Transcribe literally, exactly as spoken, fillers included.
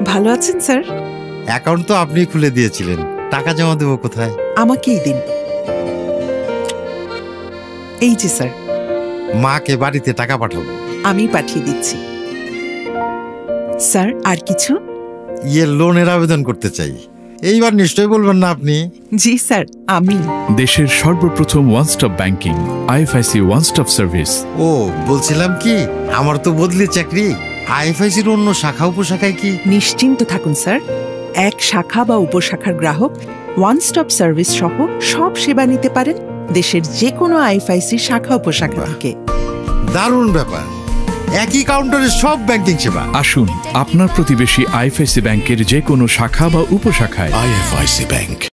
ভালো আছেন sir? Account তো আপনি খুলে দিয়েছিলেন, টাকা জমা দেবো কোথায়? আমাকেই দিন। এই যে স্যার। মাকে বাড়িতে টাকা পাঠাবো। আমি পাঠিয়ে দিচ্ছি। স্যার আর কিছু? ইয়ে লোনের আবেদন করতে চাই। এইবার নিশ্চয়ই বলবেন না আপনি? জি স্যার, আমি। দেশের সর্বপ্রথম one stop banking IFIC one stop service. ও বলছিলাম কি, আমার তো বদলি চাকরি, আইএফআইসির অন্য শাখা উপশাখায় কি? নিশ্চিন্ত থাকুন স্যার, এক শাখা বা উপশাখার গ্রাহক ওয়ান স্টপ সার্ভিস সহ সব সেবা নিতে পারেন দেশের যে কোনো আইএফআইসি শাখা উপশাখা থেকে। দারুণ ব্যাপার, একই কাউন্টারে সব ব্যাংকিং সেবা। আসুন আপনার প্রতিবেশী আইএফআইসি ব্যাংকের যে কোনো শাখা বা উপশাখায়। IFIC bank.